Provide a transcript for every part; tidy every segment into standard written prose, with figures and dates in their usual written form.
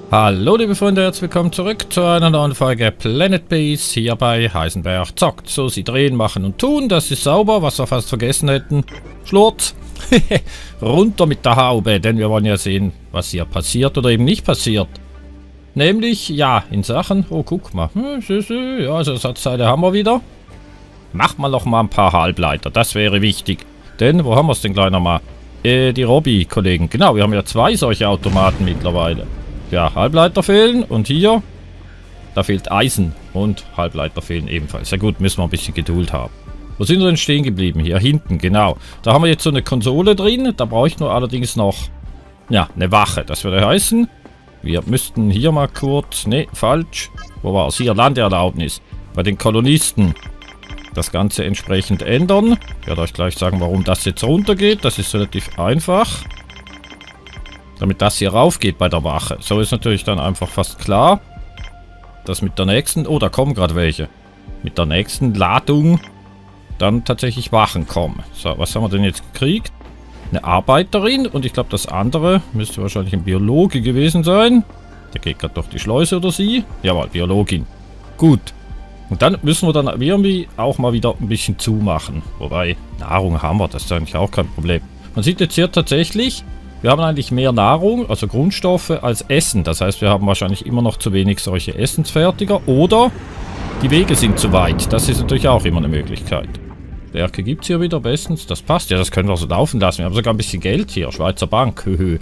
Hallo liebe Freunde, herzlich willkommen zurück zu einer neuen Folge Planet Base hier bei Heisenberg zockt. So, sie drehen, machen und tun, das ist sauber, was wir fast vergessen hätten. Schlurz, runter mit der Haube, denn wir wollen ja sehen, was hier passiert oder eben nicht passiert. Nämlich, ja, in Sachen, oh guck mal, ja, also Ersatzteile haben wir wieder. Macht mal noch mal ein paar Halbleiter, das wäre wichtig. Denn, wo haben wir es denn gleich nochmal? Die Robby-Kollegen, genau, wir haben ja 2 solche Automaten mittlerweile. Ja, Halbleiter fehlen und hier, da fehlt Eisen und Halbleiter fehlen ebenfalls. Ja gut, müssen wir ein bisschen Geduld haben. Wo sind wir denn stehen geblieben? Hier hinten, genau. Da haben wir jetzt so eine Konsole drin, da bräuchten wir allerdings noch, ja, eine Wache. Das würde heißen, wir müssten hier mal kurz, ne, falsch, wo war es? Hier, Landeerlaubnis, bei den Kolonisten. Das Ganze entsprechend ändern. Ich werde euch gleich sagen, warum das jetzt runtergeht. Das ist relativ einfach. Damit das hier rauf geht bei der Wache. So ist natürlich dann einfach fast klar, dass mit der nächsten... Oh, da kommen gerade welche. Mit der nächsten Ladung dann tatsächlich Wachen kommen. So, was haben wir denn jetzt gekriegt? Eine Arbeiterin und ich glaube das andere müsste wahrscheinlich ein Biologe gewesen sein. Der geht gerade durch die Schleuse oder sie. Jawohl, Biologin. Gut. Und dann müssen wir dann irgendwie auch mal wieder ein bisschen zumachen. Wobei, Nahrung haben wir, das ist eigentlich auch kein Problem. Man sieht jetzt hier tatsächlich... Wir haben eigentlich mehr Nahrung, also Grundstoffe, als Essen. Das heißt, wir haben wahrscheinlich immer noch zu wenig solche Essensfertiger. Oder die Wege sind zu weit. Das ist natürlich auch immer eine Möglichkeit. Werke gibt es hier wieder bestens. Das passt. Ja, das können wir so laufen lassen. Wir haben sogar ein bisschen Geld hier. Schweizer Bank.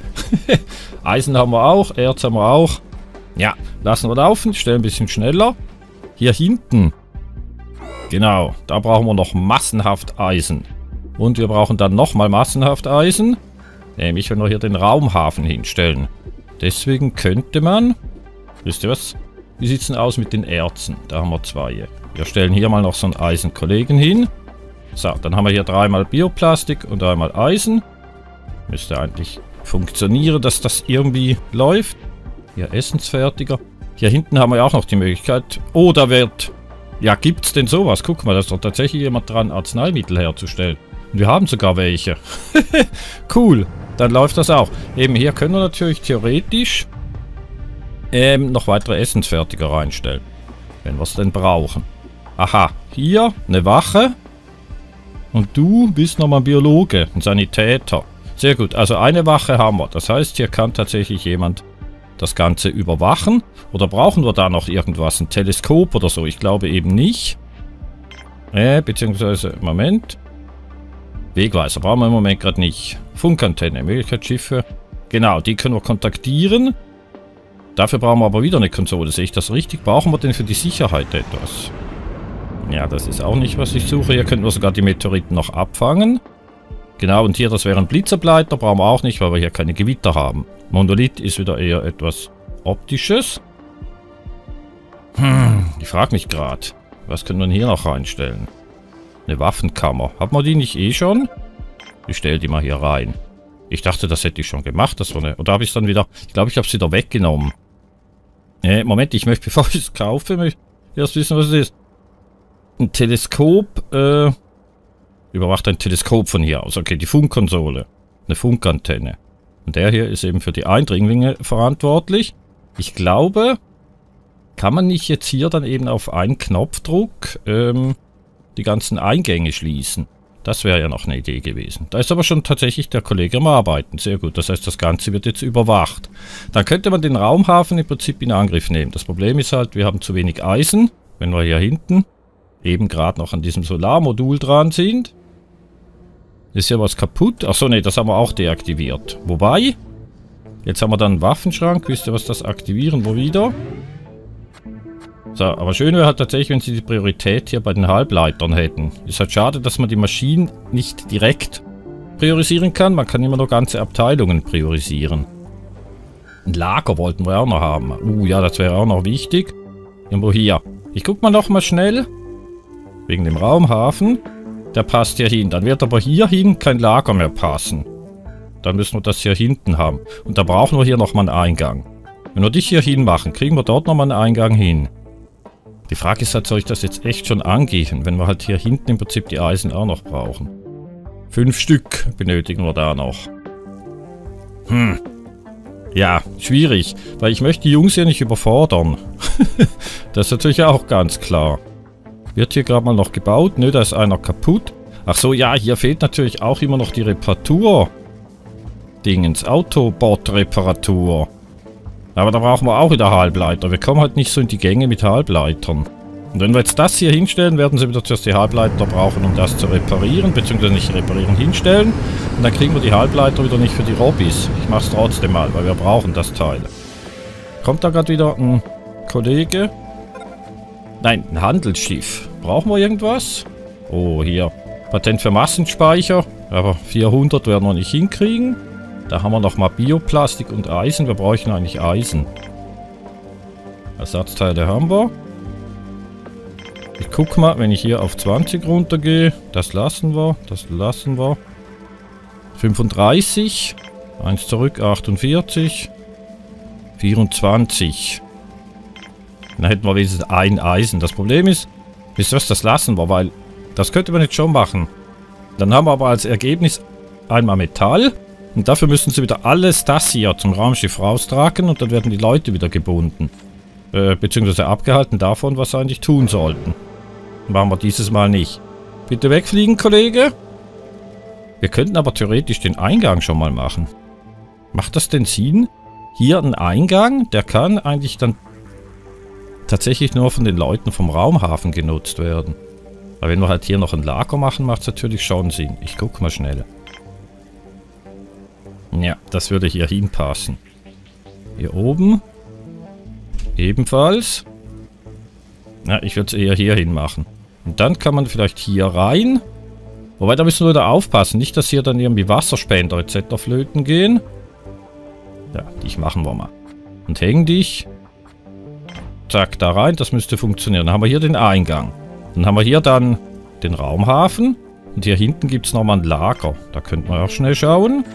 Eisen haben wir auch. Erz haben wir auch. Ja, lassen wir laufen. Stellen ein bisschen schneller. Hier hinten. Genau. Da brauchen wir noch massenhaft Eisen. Und wir brauchen dann nochmal massenhaft Eisen. Nämlich, wenn wir hier den Raumhafen hinstellen. Deswegen könnte man... Wisst ihr was? Wie sieht es denn aus mit den Erzen? Da haben wir 2. Wir stellen hier mal noch so einen Eisenkollegen hin. So, dann haben wir hier 3-mal Bioplastik und 3-mal Eisen. Müsste eigentlich funktionieren, dass das irgendwie läuft. Hier Essensfertiger. Hier hinten haben wir ja auch noch die Möglichkeit... Oh, da wird... Ja, gibt's denn sowas? Guck mal, da ist doch tatsächlich jemand dran, Arzneimittel herzustellen. Und wir haben sogar welche. Cool. Dann läuft das auch. Eben hier können wir natürlich theoretisch noch weitere Essensfertiger reinstellen. Wenn wir es denn brauchen. Aha, hier eine Wache. Und du bist nochmal ein Biologe, ein Sanitäter. Sehr gut, also eine Wache haben wir. Das heißt, hier kann tatsächlich jemand das Ganze überwachen. Oder brauchen wir da noch irgendwas? Ein Teleskop oder so? Ich glaube eben nicht. Beziehungsweise, Moment. Wegweiser brauchen wir im Moment gerade nicht. Funkantenne, Möglichkeitsschiffe. Genau, die können wir kontaktieren. Dafür brauchen wir aber wieder eine Konsole. Sehe ich das richtig? Brauchen wir denn für die Sicherheit etwas? Ja, das ist auch nicht, was ich suche. Hier könnten wir sogar die Meteoriten noch abfangen. Genau, und hier, das wäre ein Blitzableiter. Brauchen wir auch nicht, weil wir hier keine Gewitter haben. Monolith ist wieder eher etwas Optisches. Ich frage mich gerade. Was können wir denn hier noch reinstellen? Eine Waffenkammer. Hat man die nicht eh schon? Ich stelle die mal hier rein. Ich dachte, das hätte ich schon gemacht. Das war eine... Oder habe ich es dann wieder... Ich glaube, ich habe es wieder weggenommen. Moment, ich möchte, bevor ich es kaufe, möchte erst wissen, was es ist. Ein Teleskop. Überwacht ein Teleskop von hier aus. Okay, die Funkkonsole. Eine Funkantenne. Und der hier ist eben für die Eindringlinge verantwortlich. Ich glaube, kann man nicht jetzt hier dann eben auf einen Knopfdruck... die ganzen Eingänge schließen. Das wäre ja noch eine Idee gewesen. Da ist aber schon tatsächlich der Kollege am Arbeiten. Sehr gut. Das heißt, das Ganze wird jetzt überwacht. Dann könnte man den Raumhafen im Prinzip in Angriff nehmen. Das Problem ist halt, wir haben zu wenig Eisen. Wenn wir hier hinten eben gerade noch an diesem Solarmodul dran sind. Ist ja was kaputt. Achso, ne, das haben wir auch deaktiviert. Wobei, jetzt haben wir dann einen Waffenschrank. Wisst ihr, was das aktivieren wir wieder? So, aber schön wäre halt tatsächlich, wenn sie die Priorität hier bei den Halbleitern hätten. Ist halt schade, dass man die Maschinen nicht direkt priorisieren kann. Man kann immer nur ganze Abteilungen priorisieren. Ein Lager wollten wir auch noch haben. Ja, das wäre auch noch wichtig. Irgendwo hier. Ich guck mal noch mal schnell. Wegen dem Raumhafen. Der passt hier hin. Dann wird aber hier hin kein Lager mehr passen. Dann müssen wir das hier hinten haben. Und da brauchen wir hier nochmal einen Eingang. Wenn wir dich hier hin machen, kriegen wir dort nochmal einen Eingang hin. Die Frage ist halt, soll ich das jetzt echt schon angehen, wenn wir halt hier hinten im Prinzip die Eisen auch noch brauchen. 5 Stück benötigen wir da noch. Ja, schwierig, weil ich möchte die Jungs ja nicht überfordern. Das ist natürlich auch ganz klar. Wird hier gerade mal noch gebaut? Nö, da ist einer kaputt. Ach so, ja, hier fehlt natürlich auch immer noch die Reparatur. Dingens, Autobot-Reparatur. Aber da brauchen wir auch wieder Halbleiter. Wir kommen halt nicht so in die Gänge mit Halbleitern. Und wenn wir jetzt das hier hinstellen, werden sie wieder zuerst die Halbleiter brauchen, um das zu reparieren, beziehungsweise nicht reparieren, hinstellen. Und dann kriegen wir die Halbleiter wieder nicht für die Robbys. Ich mache es trotzdem mal, weil wir brauchen das Teil. Kommt da gerade wieder ein Kollege? Nein, ein Handelsschiff. Brauchen wir irgendwas? Oh, hier. Patent für Massenspeicher. Aber 400 werden wir nicht hinkriegen. Da haben wir nochmal Bioplastik und Eisen. Wir bräuchten eigentlich Eisen. Ersatzteile haben wir. Ich guck mal, wenn ich hier auf 20 runtergehe. Das lassen wir. Das lassen wir. 35. 1 zurück. 48. 24. Dann hätten wir wenigstens ein Eisen. Das Problem ist, wisst ihr was, das lassen wir, weil das könnte man jetzt schon machen. Dann haben wir aber als Ergebnis einmal Metall. Und dafür müssen sie wieder alles das hier zum Raumschiff raustragen und dann werden die Leute wieder gebunden. Beziehungsweise abgehalten davon, was sie eigentlich tun sollten. Machen wir dieses Mal nicht. Bitte wegfliegen, Kollege. Wir könnten aber theoretisch den Eingang schon mal machen. Macht das denn Sinn? Hier ein Eingang, der kann eigentlich dann tatsächlich nur von den Leuten vom Raumhafen genutzt werden. Aber wenn wir halt hier noch ein Lager machen, macht es natürlich schon Sinn. Ich gucke mal schnell. Ja, das würde hier hinpassen. Hier oben. Ebenfalls. Ja, ich würde es eher hier hin machen. Und dann kann man vielleicht hier rein. Wobei, da müssen wir wieder aufpassen. Nicht, dass hier dann irgendwie Wasserspender etc. flöten gehen. Ja, dich machen wir mal. Und häng dich. Zack, da rein. Das müsste funktionieren. Dann haben wir hier den Eingang. Dann haben wir hier dann den Raumhafen. Und hier hinten gibt es nochmal ein Lager. Da könnten wir auch schnell schauen.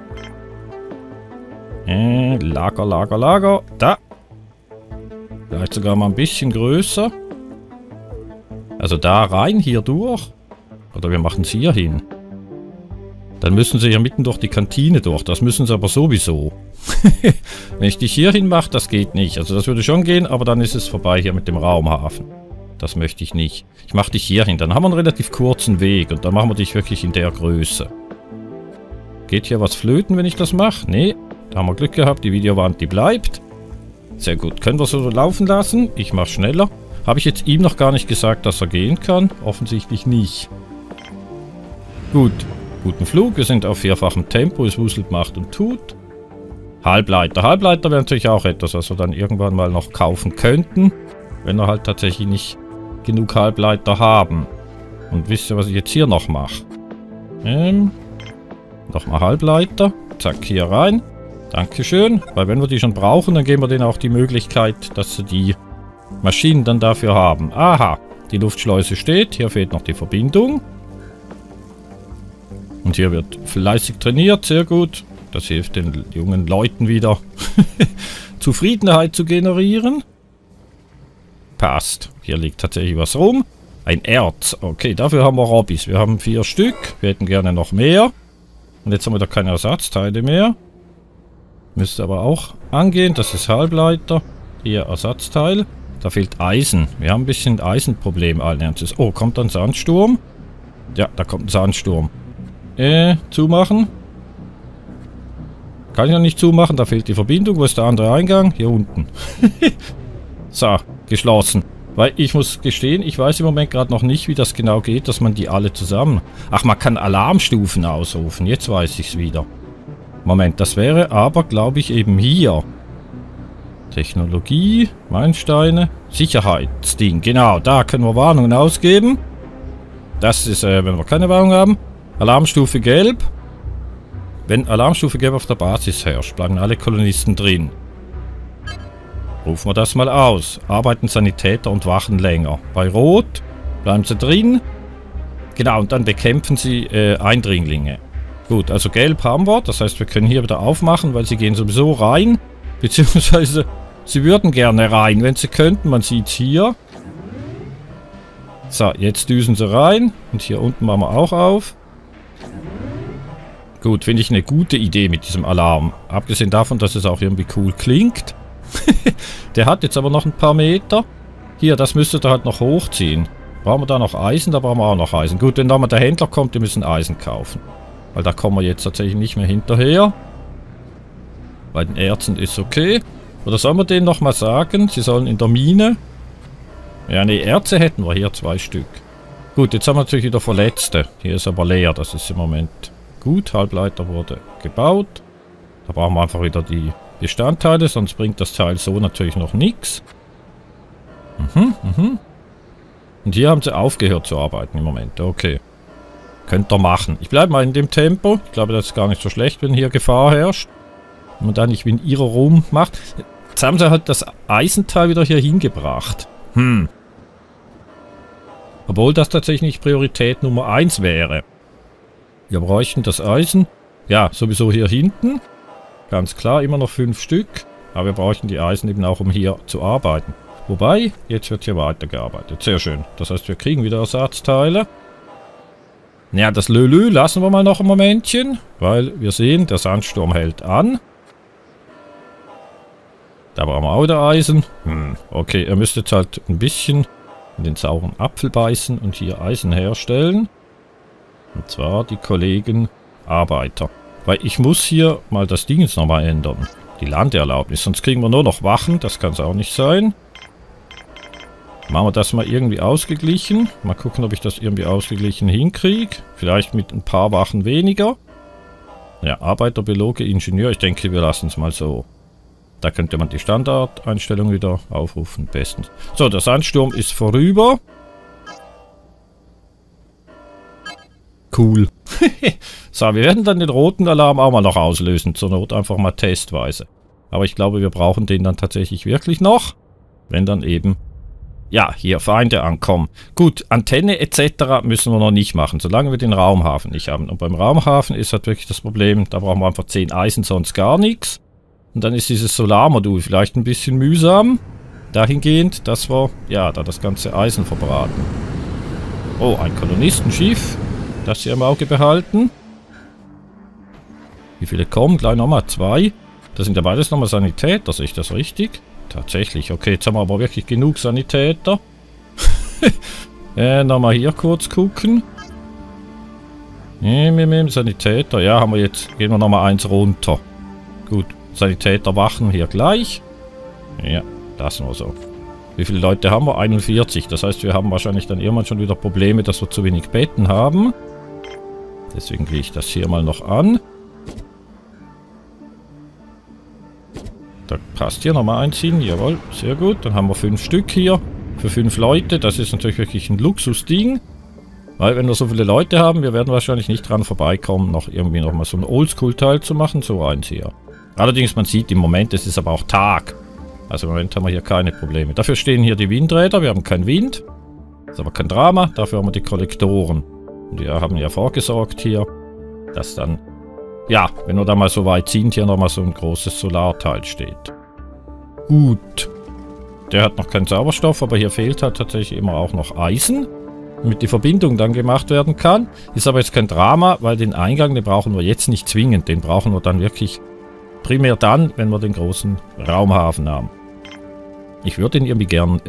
Lager, Lager, Lager. Da. Vielleicht sogar mal ein bisschen größer. Also da rein, hier durch. Oder wir machen es hier hin. Dann müssen sie hier mitten durch die Kantine durch. Das müssen sie aber sowieso. Wenn ich dich hier hin mache, das geht nicht. Also das würde schon gehen, aber dann ist es vorbei hier mit dem Raumhafen. Das möchte ich nicht. Ich mache dich hier hin. Dann haben wir einen relativ kurzen Weg. Und dann machen wir dich wirklich in der Größe. Geht hier was flöten, wenn ich das mache? Nee. Da haben wir Glück gehabt. Die Videowand, die bleibt. Sehr gut. Können wir so laufen lassen? Ich mache schneller. Habe ich jetzt ihm noch gar nicht gesagt, dass er gehen kann? Offensichtlich nicht. Gut. Guten Flug. Wir sind auf 4-fachem Tempo. Es wuselt, macht und tut. Halbleiter. Halbleiter wäre natürlich auch etwas, was wir dann irgendwann mal noch kaufen könnten. Wenn wir halt tatsächlich nicht genug Halbleiter haben. Und wisst ihr, was ich jetzt hier noch mache? Nochmal Halbleiter. Zack, hier rein. Dankeschön. Weil wenn wir die schon brauchen, dann geben wir denen auch die Möglichkeit, dass sie die Maschinen dann dafür haben. Aha, die Luftschleuse steht. Hier fehlt noch die Verbindung. Und hier wird fleißig trainiert. Sehr gut. Das hilft den jungen Leuten wieder, Zufriedenheit zu generieren. Passt. Hier liegt tatsächlich was rum. Ein Erz. Okay, dafür haben wir Robbys. Wir haben 4 Stück. Wir hätten gerne noch mehr. Und jetzt haben wir da keine Ersatzteile mehr. Müsste aber auch angehen. Das ist Halbleiter. Hier Ersatzteil. Da fehlt Eisen. Wir haben ein bisschen Eisenproblem allen Ernstes. Oh, kommt ein Sandsturm? Ja, da kommt ein Sandsturm. Zumachen. Kann ich noch nicht zumachen. Da fehlt die Verbindung. Wo ist der andere Eingang? Hier unten. So, geschlossen. Weil ich muss gestehen, ich weiß im Moment gerade noch nicht, wie das genau geht, dass man die alle zusammen... Ach, man kann Alarmstufen ausrufen. Jetzt weiß ich es wieder. Moment, das wäre aber, glaube ich, eben hier. Technologie, Meilensteine, Sicherheitsding. Genau, da können wir Warnungen ausgeben. Das ist, wenn wir keine Warnung haben. Alarmstufe Gelb. Wenn Alarmstufe Gelb auf der Basis herrscht, bleiben alle Kolonisten drin. Rufen wir das mal aus. Arbeiten Sanitäter und Wachen länger. Bei Rot bleiben sie drin. Genau, und dann bekämpfen sie Eindringlinge. Gut, also Gelb haben wir. Das heißt, wir können hier wieder aufmachen, weil sie gehen sowieso rein. Beziehungsweise, sie würden gerne rein, wenn sie könnten. Man sieht es hier. So, jetzt düsen sie rein. Und hier unten machen wir auch auf. Gut, finde ich eine gute Idee mit diesem Alarm. Abgesehen davon, dass es auch irgendwie cool klingt. Der hat jetzt aber noch ein paar Meter. Hier, das müsstet ihr halt noch hochziehen. Brauchen wir da noch Eisen? Da brauchen wir auch noch Eisen. Gut, wenn da mal der Händler kommt, wir müssen Eisen kaufen. Weil da kommen wir jetzt tatsächlich nicht mehr hinterher. Bei den Erzen ist okay. Oder sollen wir denen nochmal sagen, sie sollen in der Mine... Ja, ne, Erze hätten wir hier 2 Stück. Gut, jetzt haben wir natürlich wieder Verletzte. Hier ist aber leer, das ist im Moment gut. Halbleiter wurde gebaut. Da brauchen wir einfach wieder die Bestandteile, sonst bringt das Teil so natürlich noch nichts. Und hier haben sie aufgehört zu arbeiten im Moment. Okay. Könnt ihr machen. Ich bleibe mal in dem Tempo. Ich glaube, das ist gar nicht so schlecht, wenn hier Gefahr herrscht. Wenn man da nicht wie in ihrer Rum macht. Jetzt haben sie halt das Eisenteil wieder hier hingebracht. Obwohl das tatsächlich Priorität Nummer 1 wäre. Wir bräuchten das Eisen. Ja, sowieso hier hinten. Ganz klar, immer noch 5 Stück. Aber wir bräuchten die Eisen eben auch, um hier zu arbeiten. Wobei, jetzt wird hier weitergearbeitet. Sehr schön. Das heißt, wir kriegen wieder Ersatzteile. Ja, das Lölö lassen wir mal noch ein Momentchen. Weil wir sehen, der Sandsturm hält an. Da brauchen wir auch wieder Eisen. Okay, ihr müsst jetzt halt ein bisschen in den sauren Apfel beißen und hier Eisen herstellen. Und zwar die Kollegen Arbeiter. Weil ich muss hier mal das Ding jetzt nochmal ändern. Die Landeerlaubnis. Sonst kriegen wir nur noch Wachen. Das kann es auch nicht sein. Machen wir das mal irgendwie ausgeglichen. Mal gucken, ob ich das irgendwie ausgeglichen hinkriege. Vielleicht mit ein paar Wachen weniger. Ja, Arbeiter, Biologe, Ingenieur. Ich denke, wir lassen es mal so. Da könnte man die Standardeinstellung wieder aufrufen. Bestens. So, der Sandsturm ist vorüber. Cool. So, wir werden dann den roten Alarm auch mal noch auslösen. Zur Not einfach mal testweise. Aber ich glaube, wir brauchen den dann tatsächlich wirklich noch. Wenn dann eben... Ja, hier Feinde ankommen. Gut, Antenne etc. müssen wir noch nicht machen, solange wir den Raumhafen nicht haben. Und beim Raumhafen ist halt wirklich das Problem, da brauchen wir einfach 10 Eisen, sonst gar nichts. Und dann ist dieses Solarmodul vielleicht ein bisschen mühsam. Dahingehend, dass wir, ja, da das ganze Eisen verbraten. Oh, ein Kolonistenschiff. Das hier im Auge behalten. Wie viele kommen? Gleich nochmal 2. Das sind ja beides nochmal Sanitäter, sehe ich das richtig? Tatsächlich. Okay, jetzt haben wir aber wirklich genug Sanitäter. Nochmal hier kurz gucken. Sanitäter. Ja, haben wir jetzt. Gehen wir nochmal 1 runter. Gut. Sanitäter wachen hier gleich. Ja, lassen wir so. Wie viele Leute haben wir? 41. Das heißt, wir haben wahrscheinlich dann irgendwann schon wieder Probleme, dass wir zu wenig Betten haben. Deswegen gehe ich das hier mal noch an. Da passt hier nochmal einziehen. Jawohl, sehr gut. Dann haben wir 5 Stück hier. Für 5 Leute. Das ist natürlich wirklich ein Luxusding. Weil wenn wir so viele Leute haben, wir werden wahrscheinlich nicht dran vorbeikommen, noch irgendwie nochmal so ein Oldschool-Teil zu machen. So eins hier. Allerdings, man sieht im Moment, es ist aber auch Tag. Also im Moment haben wir hier keine Probleme. Dafür stehen hier die Windräder. Wir haben keinen Wind. Ist aber kein Drama. Dafür haben wir die Kollektoren. Und wir haben ja vorgesorgt hier, dass dann... Ja, wenn wir da mal so weit sind, hier nochmal so ein großes Solarteil steht. Gut. Der hat noch keinen Sauerstoff, aber hier fehlt halt tatsächlich immer auch noch Eisen, damit die Verbindung dann gemacht werden kann. Ist aber jetzt kein Drama, weil den Eingang, den brauchen wir jetzt nicht zwingend. Den brauchen wir dann wirklich primär dann, wenn wir den großen Raumhafen haben. Ich würde ihn irgendwie gern,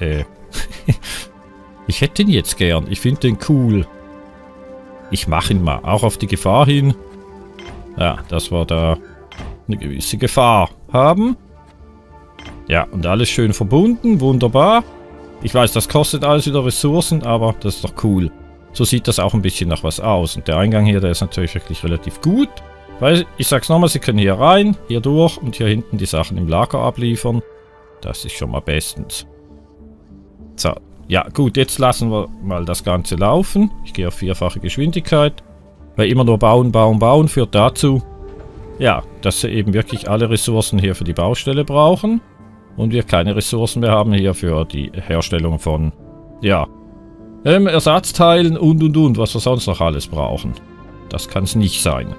ich hätte ihn jetzt gern. Ich finde den cool. Ich mache ihn mal, auch auf die Gefahr hin. Ja, dass wir da eine gewisse Gefahr haben. Ja, und alles schön verbunden. Wunderbar. Ich weiß, das kostet alles wieder Ressourcen, aber das ist doch cool. So sieht das auch ein bisschen nach was aus. Und der Eingang hier, der ist natürlich wirklich relativ gut. Weil, ich sag's nochmal, Sie können hier rein, hier durch und hier hinten die Sachen im Lager abliefern. Das ist schon mal bestens. So, ja gut, jetzt lassen wir mal das Ganze laufen. Ich gehe auf 4-fache Geschwindigkeit. Weil immer nur bauen, bauen, bauen führt dazu, ja, dass sie eben wirklich alle Ressourcen hier für die Baustelle brauchen. Und wir keine Ressourcen mehr haben hier für die Herstellung von, ja, Ersatzteilen und, was wir sonst noch alles brauchen. Das kann es nicht sein.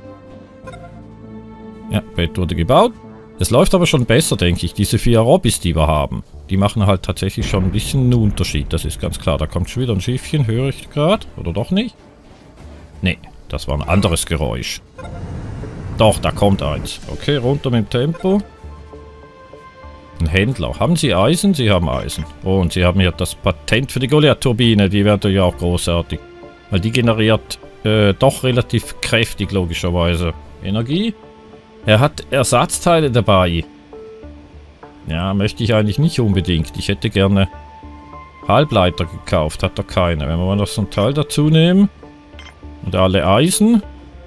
Ja, Bett wurde gebaut. Es läuft aber schon besser, denke ich. Diese 4 Robbys, die wir haben, die machen halt tatsächlich schon ein bisschen einen Unterschied. Das ist ganz klar. Da kommt schon wieder ein Schiffchen, höre ich gerade. Oder doch nicht? Nee, Das war ein anderes Geräusch. Doch, da kommt eins. Okay, runter mit dem Tempo. Ein Händler. Haben Sie Eisen? Sie haben Eisen. Oh, und Sie haben hier das Patent für die Goliath-Turbine. Die wäre ja auch großartig. Weil die generiert doch relativ kräftig, logischerweise. Energie. Er hat Ersatzteile dabei. Ja, möchte ich eigentlich nicht unbedingt. Ich hätte gerne Halbleiter gekauft. Hat er keine. Wenn wir mal noch so ein Teil dazu nehmen. Und alle Eisen.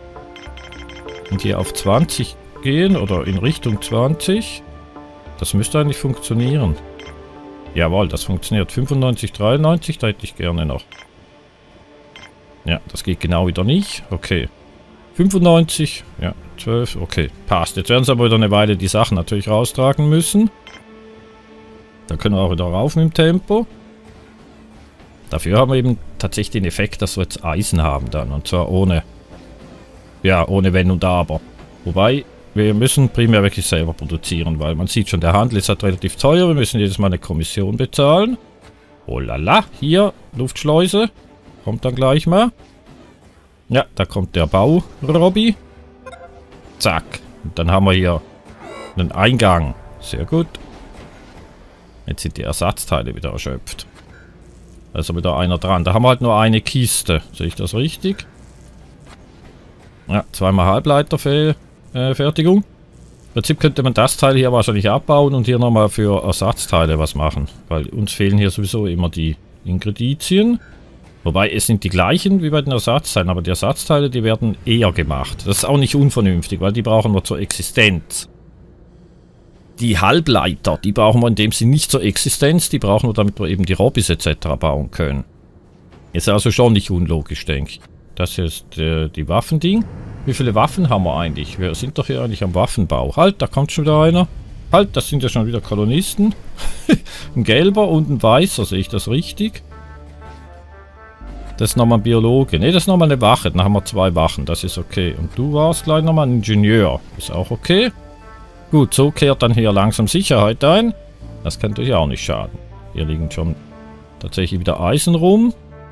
Und hier auf 20 gehen. Oder in Richtung 20. Das müsste eigentlich funktionieren. Jawohl, das funktioniert. 95, 93, da hätte ich gerne noch. Ja, das geht genau wieder nicht. Okay. 95, ja, 12, okay. Passt. Jetzt werden sie aber wieder eine Weile die Sachen natürlich raustragen müssen. Da können wir auch wieder rauf mit dem Tempo. Dafür haben wir eben tatsächlich den Effekt, dass wir jetzt Eisen haben dann. Und zwar ohne, ja, ohne Wenn und Aber. Wobei, wir müssen primär wirklich selber produzieren, weil man sieht schon, der Handel ist halt relativ teuer. Wir müssen jedes Mal eine Kommission bezahlen. Oh lala, hier, Luftschleuse. Kommt dann gleich mal. Ja, da kommt der Bau-Robby. Zack. Und dann haben wir hier einen Eingang. Sehr gut. Jetzt sind die Ersatzteile wieder erschöpft. Also wieder einer dran. Da haben wir halt nur eine Kiste. Sehe ich das richtig? Ja, zweimal Halbleiterfertigung. Im Prinzip könnte man das Teil hier wahrscheinlich abbauen und hier nochmal für Ersatzteile was machen. Weil uns fehlen hier sowieso immer die Ingredienzien. Wobei, es sind die gleichen wie bei den Ersatzteilen, aber die Ersatzteile, die werden eher gemacht. Das ist auch nicht unvernünftig, weil die brauchen wir zur Existenz. Die Halbleiter, die brauchen wir in dem Sinne nicht zur Existenz, die brauchen wir, damit wir eben die Robbys etc. bauen können. Ist also schon nicht unlogisch, denke ich. Das hier ist die Waffending. Wie viele Waffen haben wir eigentlich? Wir sind doch hier eigentlich am Waffenbau. Halt, da kommt schon wieder einer. Halt, das sind ja schon wieder Kolonisten. Ein gelber und ein weißer, sehe ich das richtig? Das ist nochmal ein Biologe. Ne, das ist nochmal eine Wache. Dann haben wir 2 Wachen. Das ist okay. Und du warst gleich nochmal ein Ingenieur. Ist auch okay. Gut, so kehrt dann hier langsam Sicherheit ein. Das könnte ja auch nicht schaden. Hier liegen schon tatsächlich wieder Eisen rum.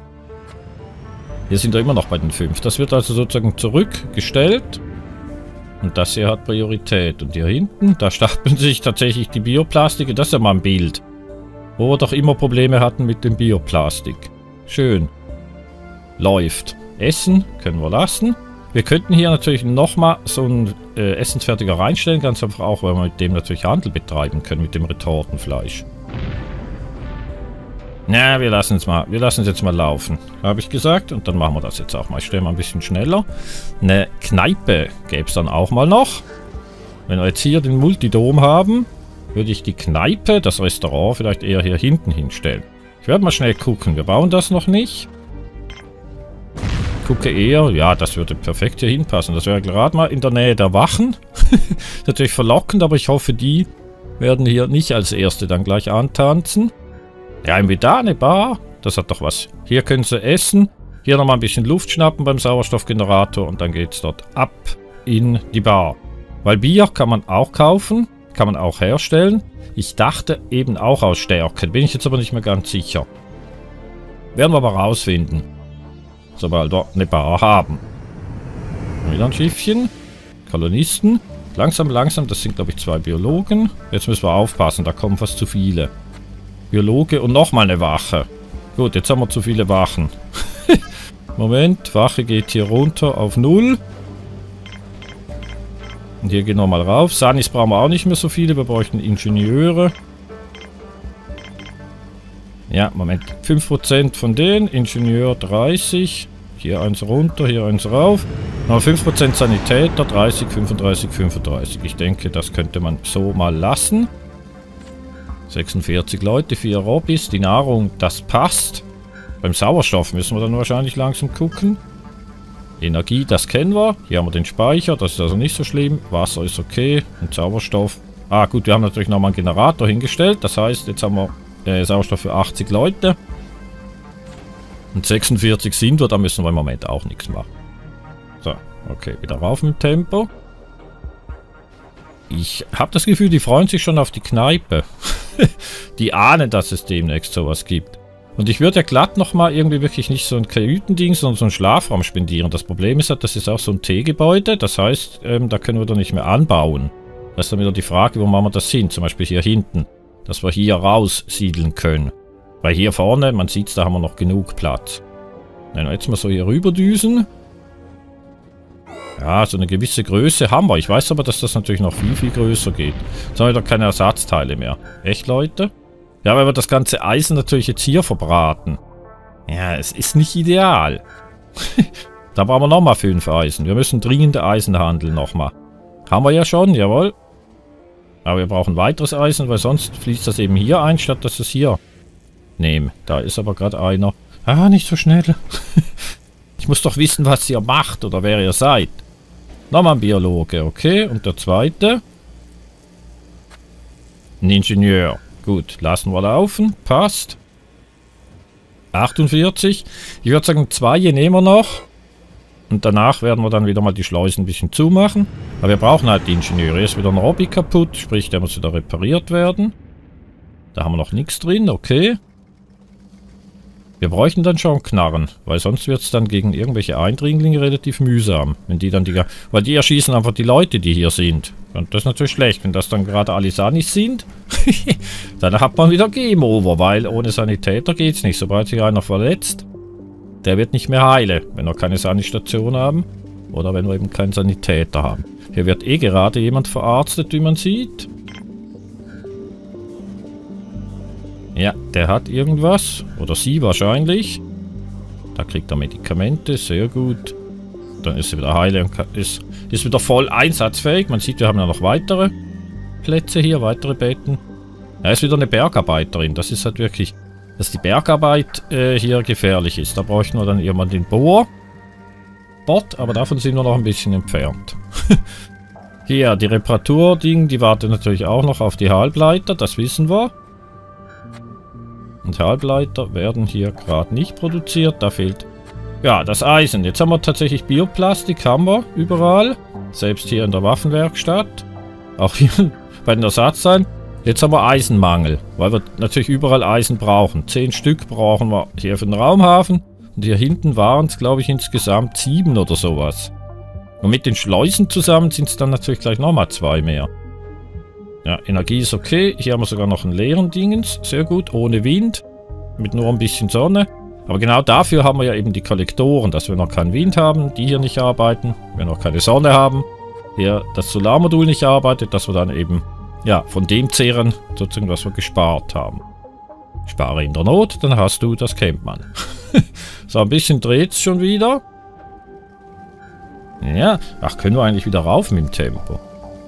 Wir sind ja immer noch bei den 5. Das wird also sozusagen zurückgestellt. Und das hier hat Priorität. Und hier hinten, da stapeln sich tatsächlich die Bioplastike. Das ist ja mal ein Bild. Wo wir doch immer Probleme hatten mit dem Bioplastik. Schön. Läuft. Essen können wir lassen. Wir könnten hier natürlich nochmal so einen Essensfertiger reinstellen. Ganz einfach auch, weil wir mit dem natürlich Handel betreiben können, mit dem Retortenfleisch. Na, wir lassen es jetzt mal laufen. Habe ich gesagt. Und dann machen wir das jetzt auch mal. Ich stelle mal ein bisschen schneller. Eine Kneipe gäbe es dann auch mal noch. Wenn wir jetzt hier den Multidom haben, würde ich die Kneipe, das Restaurant, vielleicht eher hier hinten hinstellen. Ich werde mal schnell gucken. Wir bauen das noch nicht. Gucke eher, ja, das würde perfekt hier hinpassen. Das wäre gerade mal in der Nähe der Wachen. Natürlich verlockend, aber ich hoffe, die werden hier nicht als erste dann gleich antanzen. Ja, irgendwie da eine Bar. Das hat doch was. Hier können sie essen. Hier nochmal ein bisschen Luft schnappen beim Sauerstoffgenerator und dann geht es dort ab in die Bar. Weil Bier kann man auch kaufen, kann man auch herstellen. Ich dachte eben auch aus Stärken, bin ich jetzt aber nicht mehr ganz sicher. Werden wir aber rausfinden. Sobald wir eine Bar haben. Wieder ein Schiffchen. Kolonisten. Langsam, langsam. Das sind, glaube ich, 2 Biologen. Jetzt müssen wir aufpassen. Da kommen fast zu viele. Biologe und nochmal eine Wache. Gut, jetzt haben wir zu viele Wachen. Moment. Wache geht hier runter auf 0. Und hier gehen wir mal rauf. Sanis brauchen wir auch nicht mehr so viele. Wir bräuchten Ingenieure. Ja, Moment. 5% von denen. Ingenieur 30. Hier eins runter, hier eins rauf. Noch 5% Sanitäter. 30, 35, 35. Ich denke, das könnte man so mal lassen. 46 Leute, 4 Robbys. Die Nahrung, das passt. Beim Sauerstoff müssen wir dann wahrscheinlich langsam gucken. Energie, das kennen wir. Hier haben wir den Speicher. Das ist also nicht so schlimm. Wasser ist okay. Und Sauerstoff. Ah, gut, wir haben natürlich nochmal einen Generator hingestellt. Das heißt, jetzt haben wir Sauerstoff für 80 Leute. Und 46 sind wir, da müssen wir im Moment auch nichts machen. So, okay, wieder rauf mit Tempo. Ich habe das Gefühl, die freuen sich schon auf die Kneipe. Die ahnen, dass es demnächst sowas gibt. Und ich würde ja glatt nochmal irgendwie wirklich nicht so ein Kajütending, sondern so einen Schlafraum spendieren. Das Problem ist halt, das ist auch so ein T-Gebäude. Das heißt, da können wir doch nicht mehr anbauen. Das ist dann wieder die Frage, wo machen wir das hin? Zum Beispiel hier hinten. Dass wir hier raus siedeln können. Weil hier vorne, man sieht es, da haben wir noch genug Platz. Dann jetzt mal so hier rüber düsen. Ja, so eine gewisse Größe haben wir. Ich weiß aber, dass das natürlich noch viel, viel größer geht. Jetzt haben wir doch keine Ersatzteile mehr. Echt, Leute? Ja, weil wir das ganze Eisen natürlich jetzt hier verbraten. Ja, es ist nicht ideal. Da brauchen wir nochmal 5 Eisen. Wir müssen dringend Eisen handeln nochmal. Haben wir ja schon, jawohl. Aber wir brauchen weiteres Eisen, weil sonst fließt das eben hier ein, statt dass es hier nehmen. Da ist aber gerade einer. Ah, nicht so schnell. Ich muss doch wissen, was ihr macht oder wer ihr seid. Nochmal ein Biologe, okay. Und der zweite? Ein Ingenieur. Gut, lassen wir laufen. Passt. 48. Ich würde sagen, 2 hier nehmen wir noch. Und danach werden wir dann wieder mal die Schleusen ein bisschen zumachen. Aber wir brauchen halt die Ingenieure. Hier ist wieder ein Robby kaputt, sprich, der muss wieder repariert werden. Da haben wir noch nichts drin, okay. Wir bräuchten dann schon Knarren, weil sonst wird es dann gegen irgendwelche Eindringlinge relativ mühsam. Wenn die dann weil die erschießen einfach die Leute, die hier sind. Und das ist natürlich schlecht, wenn das dann gerade Alisanis sind. Dann hat man wieder Game Over, weil ohne Sanitäter geht es nicht. Sobald sich einer verletzt, der wird nicht mehr heilen, wenn wir keine Sanitation haben. Oder wenn wir eben keinen Sanitäter haben. Hier wird eh gerade jemand verarztet, wie man sieht. Ja, der hat irgendwas. Oder sie wahrscheinlich. Da kriegt er Medikamente. Sehr gut. Dann ist sie wieder heile und ist wieder voll einsatzfähig. Man sieht, wir haben ja noch weitere Plätze hier, weitere Betten. Ja, ist wieder eine Bergarbeiterin. Das ist halt wirklich, dass die Bergarbeit hier gefährlich ist. Da bräuchten wir dann irgendwann den Bohrbot. Aber davon sind wir noch ein bisschen entfernt. Hier, die Reparaturding, die wartet natürlich auch noch auf die Halbleiter. Das wissen wir. Und Halbleiter werden hier gerade nicht produziert. Da fehlt, ja, das Eisen. Jetzt haben wir tatsächlich Bioplastik, haben wir überall. Selbst hier in der Waffenwerkstatt. Auch hier bei den Ersatzteilen. Jetzt haben wir Eisenmangel, weil wir natürlich überall Eisen brauchen. 10 Stück brauchen wir hier für den Raumhafen. Und hier hinten waren es, glaube ich, insgesamt 7 oder sowas. Und mit den Schleusen zusammen sind es dann natürlich gleich nochmal 2 mehr. Ja, Energie ist okay. Hier haben wir sogar noch einen leeren Dingens. Sehr gut, ohne Wind. Mit nur ein bisschen Sonne. Aber genau dafür haben wir ja eben die Kollektoren, dass wir noch keinen Wind haben, die hier nicht arbeiten. Wir noch keine Sonne haben. Hier das Solarmodul nicht arbeitet, dass wir dann eben, ja, von dem zehren, sozusagen, was wir gespart haben. Spare in der Not, dann hast du, das kennt man. So, ein bisschen dreht es schon wieder. Ja, ach, können wir eigentlich wieder rauf mit dem Tempo.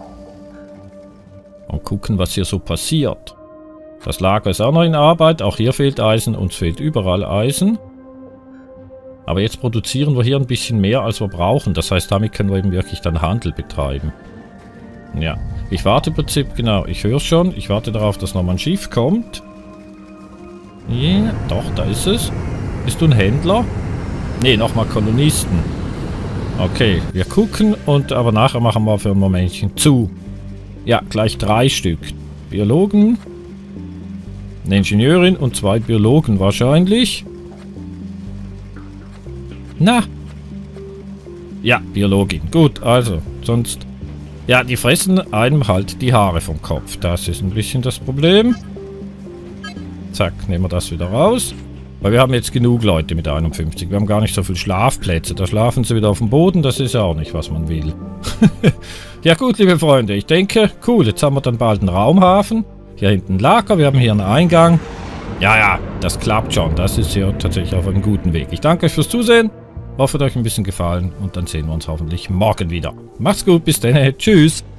Und gucken, was hier so passiert. Das Lager ist auch noch in Arbeit. Auch hier fehlt Eisen. Uns fehlt überall Eisen. Aber jetzt produzieren wir hier ein bisschen mehr, als wir brauchen. Das heißt, damit können wir eben wirklich dann Handel betreiben. Ja, ich warte im Prinzip, genau, ich höre es schon. Ich warte darauf, dass nochmal ein Schiff kommt. Ja, doch, da ist es. Bist du ein Händler? Ne, nochmal Kolonisten. Okay, wir gucken und aber nachher machen wir für ein Momentchen zu. Ja, gleich 3 Stück. Biologen. Eine Ingenieurin und 2 Biologen wahrscheinlich. Na. Ja, Biologin. Gut, also, sonst... Ja, die fressen einem halt die Haare vom Kopf. Das ist ein bisschen das Problem. Zack, nehmen wir das wieder raus. Weil wir haben jetzt genug Leute mit 51. Wir haben gar nicht so viele Schlafplätze. Da schlafen sie wieder auf dem Boden. Das ist ja auch nicht, was man will. Ja gut, liebe Freunde. Ich denke, cool. Jetzt haben wir dann bald einen Raumhafen. Hier hinten ein Lager. Wir haben hier einen Eingang. Ja, das klappt schon. Das ist hier tatsächlich auf einem guten Weg. Ich danke euch fürs Zusehen. Hoffe, euch ein bisschen gefallen. Und dann sehen wir uns hoffentlich morgen wieder. Macht's gut. Bis dann. Tschüss.